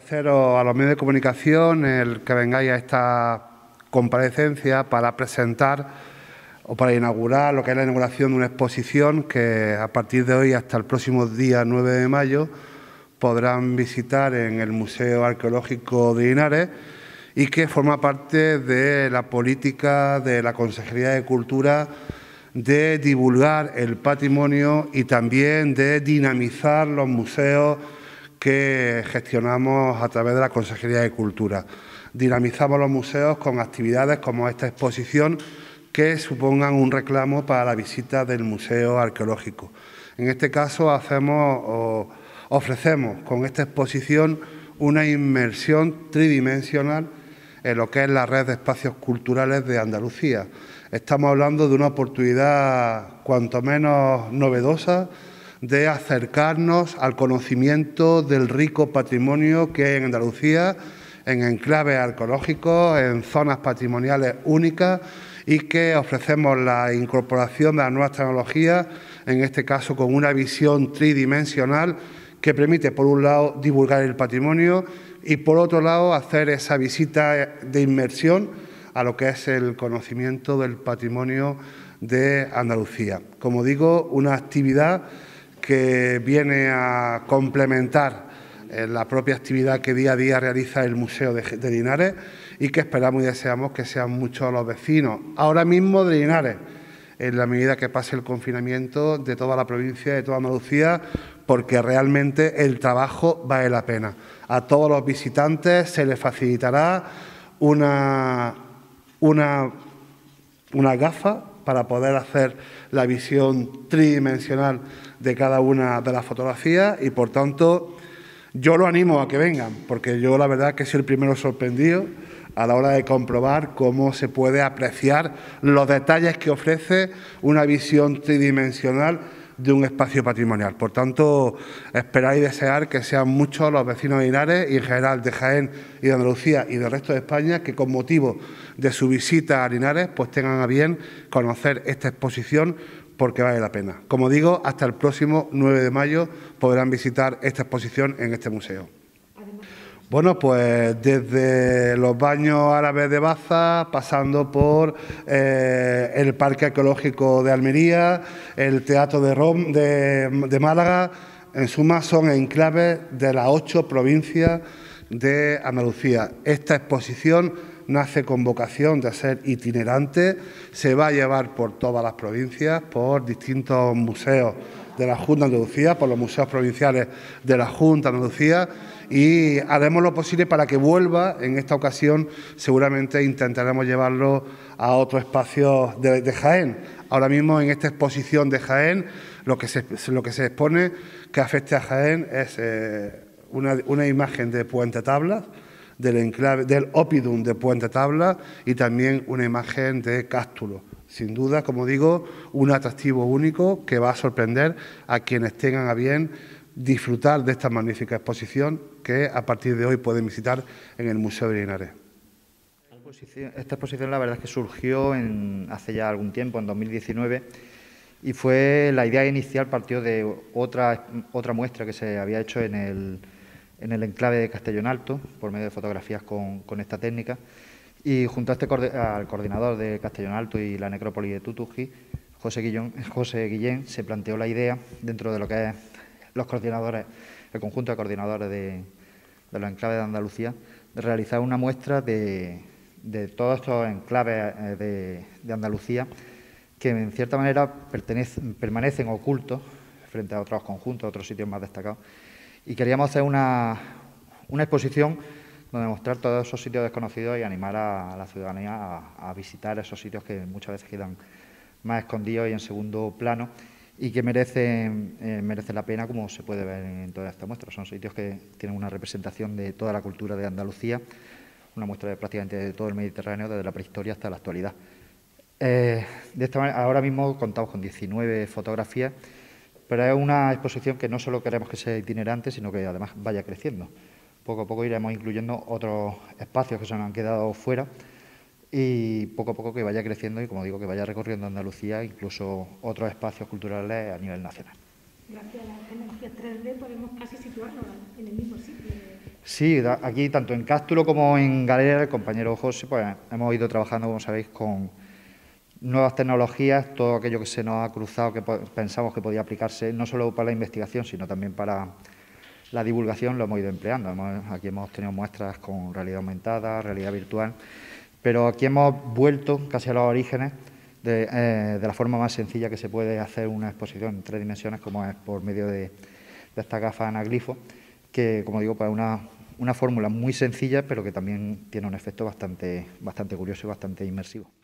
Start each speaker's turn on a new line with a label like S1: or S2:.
S1: agradeceros a los medios de comunicación el que vengáis a esta comparecencia para presentar o para inaugurar lo que es la inauguración de una exposición que a partir de hoy hasta el próximo día 9 de mayo podrán visitar en el Museo Arqueológico de Linares y que forma parte de la política de la Consejería de Cultura de divulgar el patrimonio y también de dinamizar los museos que gestionamos a través de la Consejería de Cultura. Dinamizamos los museos con actividades como esta exposición que supongan un reclamo para la visita del Museo Arqueológico. En este caso ofrecemos con esta exposición una inmersión tridimensional en lo que es la red de espacios culturales de Andalucía. Estamos hablando de una oportunidad cuanto menos novedosa de acercarnos al conocimiento del rico patrimonio que hay en Andalucía, en enclaves arqueológicos, en zonas patrimoniales únicas y que ofrecemos la incorporación de las nuevas tecnologías, en este caso con una visión tridimensional que permite, por un lado, divulgar el patrimonio y, por otro lado, hacer esa visita de inmersión a lo que es el conocimiento del patrimonio de Andalucía. Como digo, una actividad que viene a complementar la propia actividad que día a día realiza el Museo de Linares y que esperamos y deseamos que sean muchos los vecinos, ahora mismo de Linares, en la medida que pase el confinamiento de toda la provincia, de toda Andalucía, porque realmente el trabajo vale la pena. A todos los visitantes se les facilitará una gafa para poder hacer la visión tridimensional de cada una de las fotografías y, por tanto, yo lo animo a que vengan, porque yo la verdad que soy el primero sorprendido a la hora de comprobar cómo se puede apreciar los detalles que ofrece una visión tridimensional de un espacio patrimonial. Por tanto, esperar y desear que sean muchos los vecinos de Linares y en general de Jaén y de Andalucía y del resto de España que con motivo de su visita a Linares pues tengan a bien conocer esta exposición porque vale la pena. Como digo, hasta el próximo 9 de mayo podrán visitar esta exposición en este museo. Bueno, pues desde los baños árabes de Baza, pasando por el Parque Arqueológico de Almería, el Teatro de Málaga, en suma son enclaves de las 8 provincias de Andalucía. Esta exposición nace con vocación de ser itinerante, se va a llevar por todas las provincias, por distintos museos de la Junta de Andalucía, por los museos provinciales de la Junta de Andalucía y haremos lo posible para que vuelva. En esta ocasión seguramente intentaremos llevarlo a otros espacios de Jaén. Ahora mismo en esta exposición de Jaén lo que se expone que afecte a Jaén es una imagen de Puente Tablas, del enclave, del Oppidum de Puente Tablas y también una imagen de Cástulo. Sin duda, como digo, un atractivo único que va a sorprender a quienes tengan a bien disfrutar de esta magnífica exposición que a partir de hoy pueden visitar en el Museo de Linares.
S2: Esta exposición la verdad es que surgió hace ya algún tiempo, en 2019, y fue la idea inicial partió de otra muestra que se había hecho en el enclave de Castellón Alto, por medio de fotografías con esta técnica. Y junto a al coordinador de Castellón Alto y la necrópolis de Tutuji, José Guillén, se planteó la idea, dentro de lo que es los coordinadores, el conjunto de coordinadores de los enclaves de Andalucía, de realizar una muestra de todos estos enclaves de Andalucía que en cierta manera permanecen ocultos frente a otros conjuntos, otros sitios más destacados. Y queríamos hacer una exposición donde mostrar todos esos sitios desconocidos y animar a la ciudadanía a visitar esos sitios que muchas veces quedan más escondidos y en segundo plano y que merecen la pena, como se puede ver en toda esta muestra. Son sitios que tienen una representación de toda la cultura de Andalucía, una muestra de prácticamente de todo el Mediterráneo, desde la prehistoria hasta la actualidad. De esta manera, ahora mismo contamos con 19 fotografías, pero es una exposición que no solo queremos que sea itinerante, sino que además vaya creciendo. Poco a poco iremos incluyendo otros espacios que se nos han quedado fuera y poco a poco que vaya creciendo y, como digo, que vaya recorriendo Andalucía, incluso otros espacios culturales a nivel nacional.
S3: Gracias a las tecnologías 3D podemos casi situarnos en el mismo sitio.
S2: Sí, aquí tanto en Cástulo como en Galera, el compañero José, pues hemos ido trabajando, como sabéis, con nuevas tecnologías, todo aquello que se nos ha cruzado, que pensamos que podía aplicarse no solo para la investigación, sino también para la divulgación, lo hemos ido empleando. Aquí hemos tenido muestras con realidad aumentada, realidad virtual, pero aquí hemos vuelto casi a los orígenes de la forma más sencilla que se puede hacer una exposición en 3 dimensiones, como es por medio de esta gafa anaglifo, que, como digo, pues es una fórmula muy sencilla, pero que también tiene un efecto bastante curioso y bastante inmersivo.